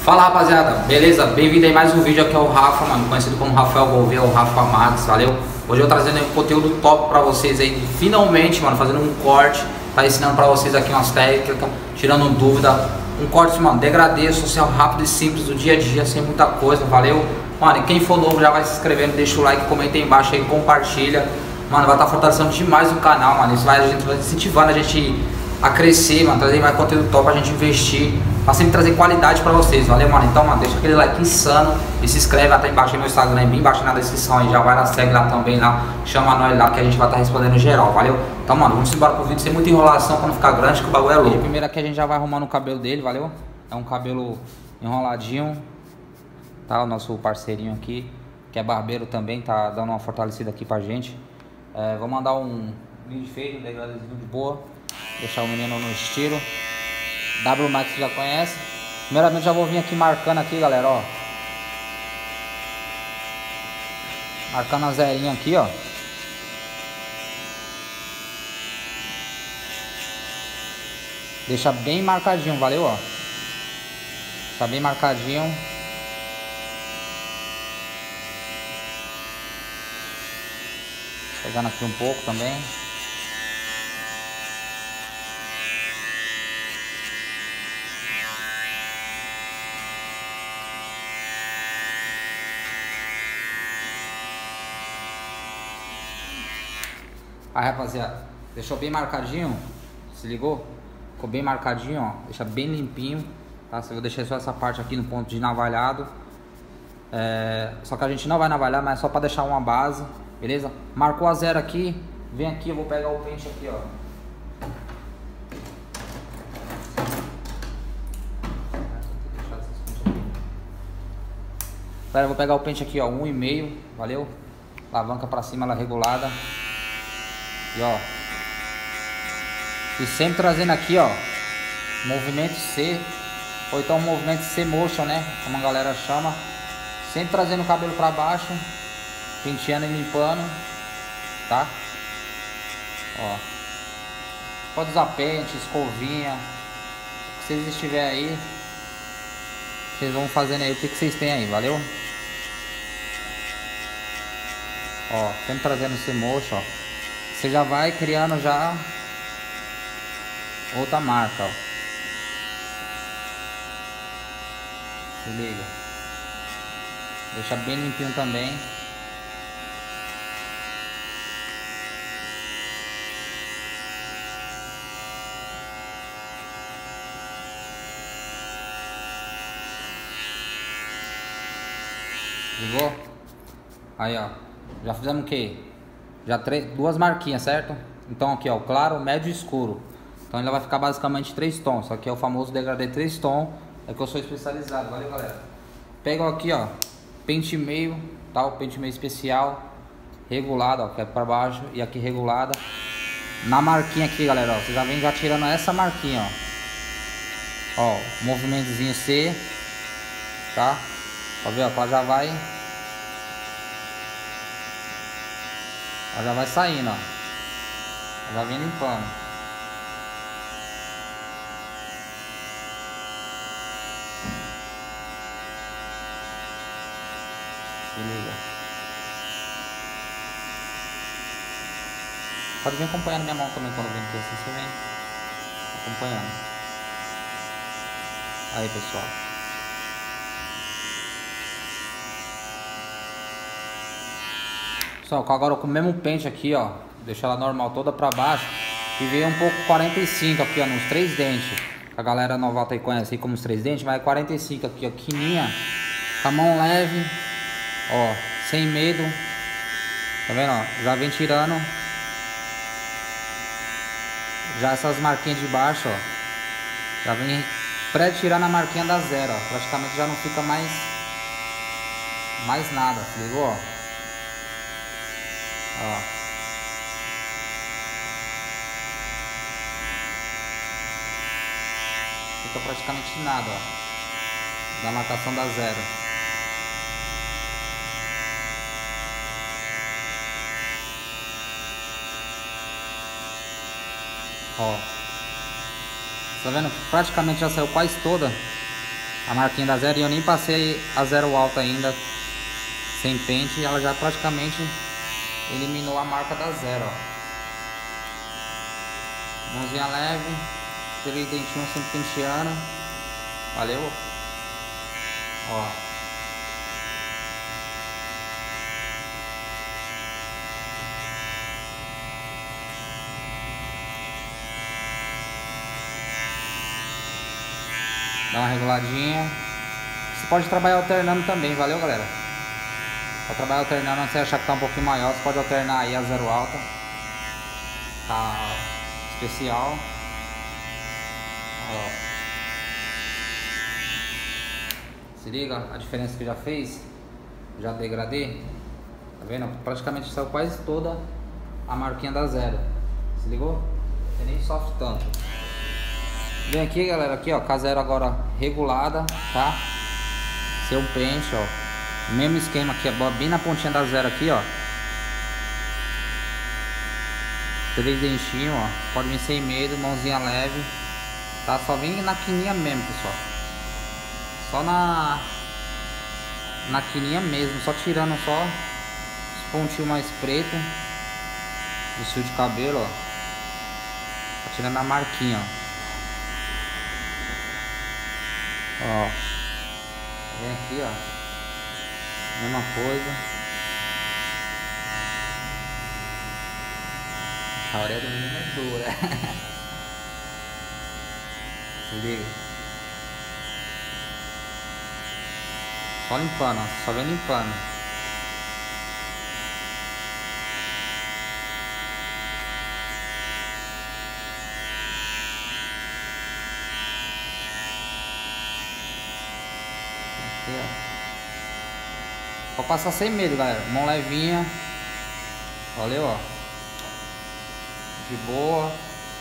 Fala rapaziada, beleza? Bem-vindo aí mais um vídeo. Aqui é o Rafa, mano, conhecido como Rafael Gouveia, o Rafa Max, valeu? Hoje eu trazendo aí um conteúdo top pra vocês aí, finalmente, mano, fazendo um corte, tá ensinando pra vocês aqui umas técnicas, tirando dúvida, um corte, mano, degradê, social rápido e simples do dia a dia, sem muita coisa, valeu? Mano, e quem for novo já vai se inscrevendo, deixa o like, comenta aí embaixo aí, compartilha, mano, vai estar fortalecendo demais o canal, mano, isso vai incentivando a gente a crescer, mano, trazer mais conteúdo top pra gente investir, pra sempre trazer qualidade pra vocês, valeu, mano? Então, mano, deixa aquele like insano e se inscreve até embaixo aí no Instagram, bem embaixo na descrição aí, já vai lá, segue lá também lá, chama nós lá que a gente vai estar respondendo geral, valeu? Então, mano, vamos embora pro vídeo sem muita enrolação pra não ficar grande, que o bagulho é louco. Primeiro aqui a gente já vai arrumando o cabelo dele, valeu? É um cabelo enroladinho, tá? O nosso parceirinho aqui, que é barbeiro também, tá dando uma fortalecida aqui pra gente. Vou mandar um mini fade, um degradezinho de boa. Deixar o menino no estilo. W Max já conhece. Primeiramente já vou vir aqui marcando aqui, galera, ó. Marcando a zerinha aqui, ó. Deixa bem marcadinho, valeu, ó. Tá bem marcadinho. Pegando aqui um pouco também. Aí, rapaziada, deixou bem marcadinho, se ligou? Ficou bem marcadinho, ó, deixa bem limpinho, tá? Eu vou deixar só essa parte aqui no ponto de navalhado. Só que a gente não vai navalhar, mas é só pra deixar uma base, beleza? Marcou a zero aqui, vem aqui, eu vou pegar o pente aqui, ó. Galera, eu vou pegar o pente aqui, ó, 1,5, valeu? Alavanca pra cima, ela regulada. E ó, e sempre trazendo aqui, ó, movimento C, ou então movimento C motion, né, como a galera chama. Sempre trazendo o cabelo pra baixo, penteando e limpando, tá? Ó, pode usar pente, escovinha, o que vocês estiverem aí, vocês vão fazendo aí o que vocês têm aí, valeu? Ó, sempre trazendo C motion, ó. Você já vai criando já outra marca, ó. Se liga. Deixa bem limpinho também. Ligou? Aí, ó. Já fizemos o quê? Já duas marquinhas, certo? Então aqui, ó, o claro, médio e escuro. Então ele vai ficar basicamente 3 tons. Só que é o famoso degradê 3 tons. É que eu sou especializado, valeu, galera? Pega aqui, ó, pente meio, tá? O pente meio especial, regulado, ó, que é pra baixo e aqui regulada. Na marquinha aqui, galera, ó, você já vem já tirando essa marquinha, ó. Ó, movimentozinho C, tá? Ó, ver, ó, ela já vai. Ela já vai saindo, ó. Ela já vem limpando. Se liga. Pode vir acompanhando minha mão também quando vem aqui assim, você vem acompanhando. Aí, pessoal. Pessoal, agora com o mesmo pente aqui, ó, deixa ela normal toda pra baixo e veio um pouco 45 aqui, ó, nos 3 dentes. A galera novata aí conhece aí como os 3 dentes, mas é 45 aqui, ó, quininha, com a mão leve, ó, sem medo. Tá vendo, ó? Já vem tirando já essas marquinhas de baixo, ó. Já vem pré-tirando a marquinha da zero, ó. Praticamente já não fica mais nada, ligou, ó? Ó. Fica praticamente nada, ó, da marcação da zero. Ó, tá vendo? Praticamente já saiu quase toda a marquinha da zero, e eu nem passei a zero alta ainda sem pente, e ela já praticamente eliminou a marca da zero, ó. Mãozinha leve, 3 dentinhos sempre penteando. Valeu? Ó. Dá uma reguladinha. Você pode trabalhar alternando também, valeu, galera? Pra trabalhar alternando, se você achar que tá um pouquinho maior, você pode alternar aí a zero alta. Tá especial. Ó. Se liga a diferença que já fez. Já degradei. Tá vendo? Praticamente saiu quase toda a marquinha da zero. Se ligou? E nem sofre tanto. Vem aqui, galera, aqui ó, com a zero agora regulada, tá? Seu pente, ó. Mesmo esquema aqui, ó, bem na pontinha da zero aqui, ó. 3 dentinhos, ó. Pode vir sem medo, mãozinha leve. Tá? Só vem na quininha mesmo, pessoal. Só na quininha mesmo, só tirando só os pontinhos mais pretos do fio de cabelo, ó. Tá tirando a marquinha, ó. Ó, vem aqui, ó, mesma coisa. A orelha do menino é dura. Se liga. Só limpando, ó, só vem limpando. Pode passar sem medo, galera. Mão levinha. Valeu, ó. De boa.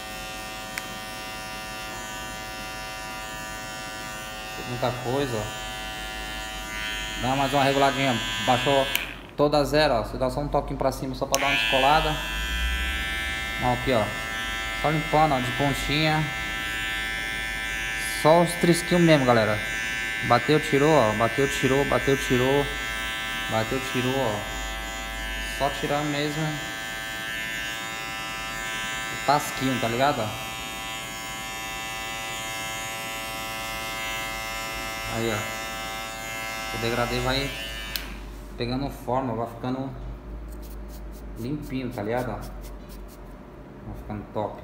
Muita coisa, ó. Dá mais uma reguladinha. Baixou toda a zero, ó. Você dá só um toquinho pra cima só pra dar uma descolada. Ó, aqui, ó. Só limpando, ó, de pontinha. Só os trisquinhos mesmo, galera. Bateu, tirou, ó. Bateu, tirou, bateu, tirou. Bateu, tirou, ó. Só tirar mesmo o tasquinho, tá ligado? Ó. Aí, ó. O degradê vai pegando forma, vai ficando limpinho, tá ligado? Ó. Vai ficando top.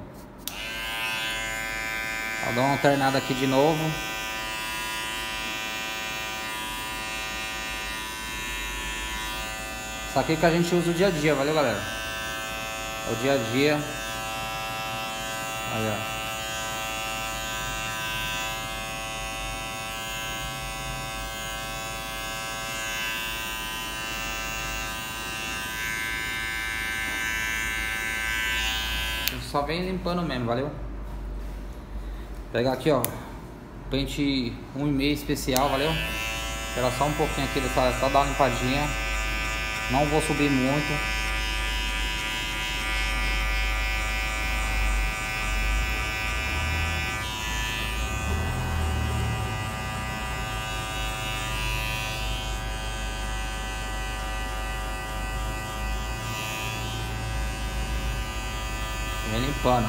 Ó, dá uma alternada aqui de novo. Isso aqui que a gente usa o dia a dia, valeu, galera? É o dia a dia. Aí, ó. Só vem limpando mesmo, valeu? Pegar aqui, ó, pente 1,5 especial, valeu? Espera só um pouquinho aqui, só dar uma limpadinha. Não vou subir muito. Vem limpando.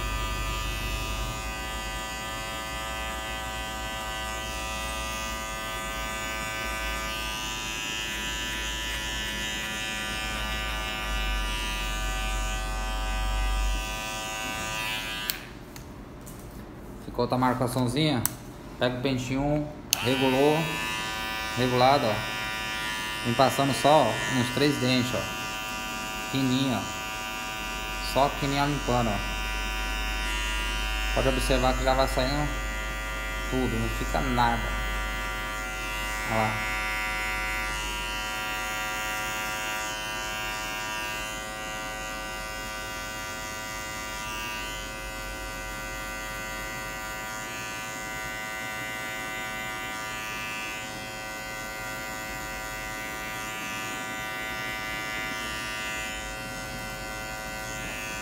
Ficou outra marcaçãozinha. Pega o pentinho, regulou, regulado, ó. Vem passando só, ó, uns 3 dentes, ó. Fininho, ó. Só quininha limpando, ó. Pode observar que já vai saindo tudo, não fica nada. Olha lá.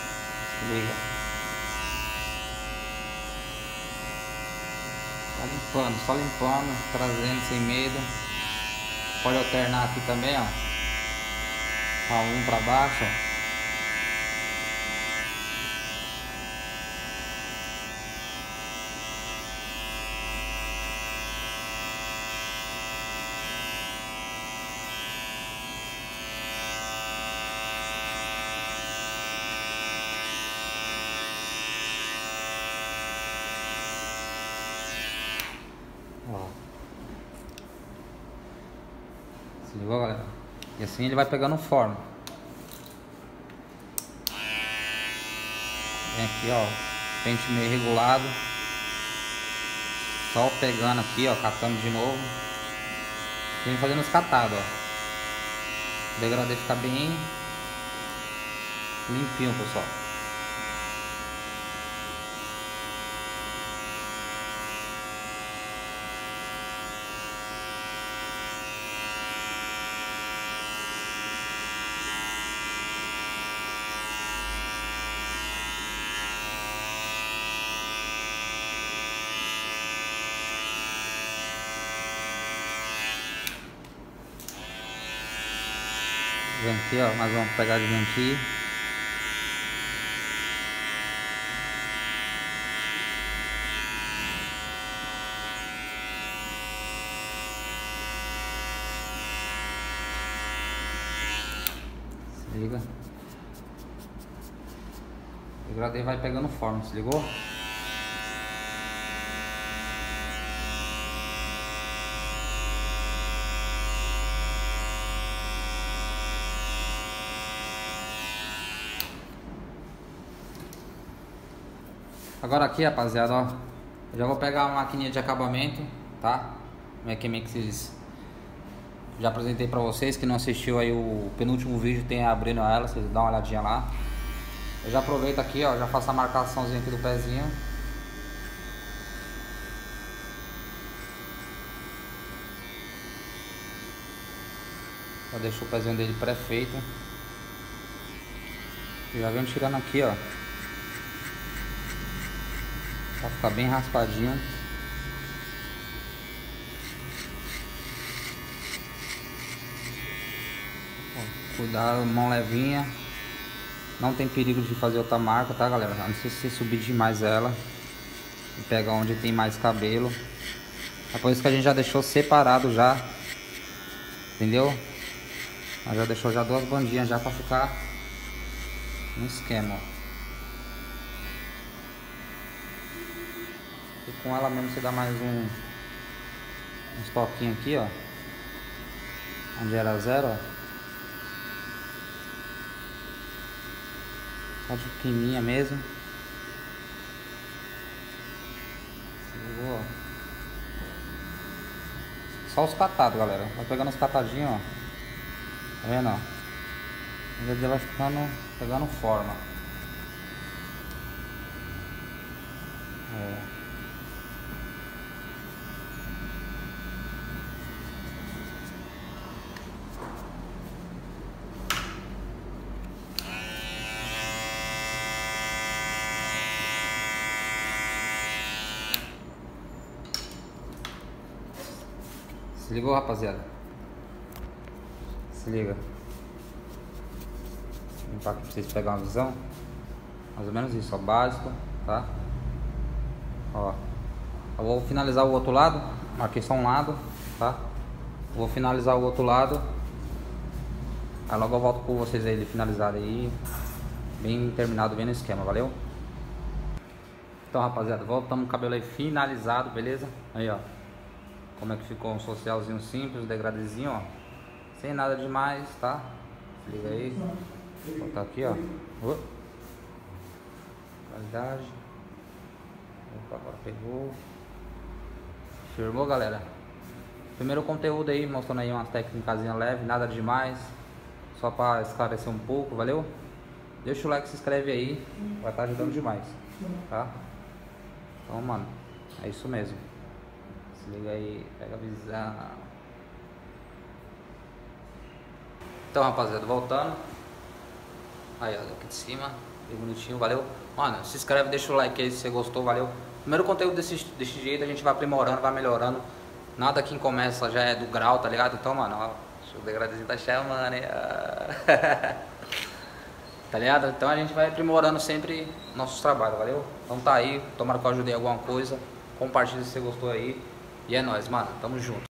Liga. Tá limpando. só limpando, trazendo sem medo. Pode alternar aqui também, ó. Um para baixo, ó. Se ligou, galera? E assim ele vai pegando forma. Vem aqui, ó, pente meio regulado. Só pegando aqui, ó, catando de novo. Vem fazendo os catados, ó. O degradê fica bem limpinho, pessoal. Vem aqui, ó, mais uma pegadinha aqui. Se liga. O degradê vai pegando forma, se ligou? Agora aqui, rapaziada, ó, eu já vou pegar a maquininha de acabamento, tá? Mechemix, já apresentei pra vocês. Que não assistiu aí o penúltimo vídeo, tem abrindo ela, vocês dão uma olhadinha lá. Eu já aproveito aqui, ó, já faço a marcaçãozinha aqui do pezinho. Já deixo o pezinho dele pré-feito. Já venho tirando aqui, ó, pra ficar bem raspadinho. Cuidado, mão levinha. Não tem perigo de fazer outra marca, tá, galera? Não sei se subir demais ela e pega onde tem mais cabelo. É por isso que a gente já deixou separado já, entendeu? Mas já deixou já duas bandinhas já pra ficar no esquema, ó. E com ela mesmo você dá mais uns toquinhos aqui, ó, onde era zero, ó. Só de fininha mesmo. Só os catados, galera. Vai pegando os catadinhos, ó. Tá vendo, ó? Ele vai ficando, pegando forma. Se ligou, rapaziada? Se liga. Vou limpar aqui pra vocês pegarem uma visão. Mais ou menos isso, ó, básico, tá? Ó, eu vou finalizar o outro lado. Marquei só um lado, tá? Vou finalizar o outro lado. Aí logo eu volto com vocês aí, ele finalizado aí. Bem terminado, bem no esquema, valeu? Então, rapaziada, voltamos com o cabelo aí finalizado, beleza? Aí, ó, como é que ficou um socialzinho simples, um degradezinho, ó. Sem nada demais, tá? Se liga aí. Vou botar aqui, ó. Qualidade. Opa, agora pegou. Firmou, galera? Primeiro conteúdo aí, mostrando aí umas técnicas leves, nada demais. Só pra esclarecer um pouco, valeu? Deixa o like, se inscreve aí. Vai estar ajudando demais, tá? Então, mano, é isso mesmo. Se liga aí, pega a visão. Então, rapaziada, voltando. Aí, ó, aqui de cima, bem bonitinho, valeu? Mano, se inscreve, deixa o like aí se você gostou, valeu? Primeiro conteúdo desse jeito a gente vai aprimorando, vai melhorando. Nada quem começa já é do grau, tá ligado? Então, mano, ó, o degradezinho tá chamando, hein? Tá ligado? Então a gente vai aprimorando sempre nossos trabalhos, valeu? Então tá aí, tomara que eu ajudei alguma coisa. Compartilha se você gostou aí. E é nóis, mano. Tamo junto.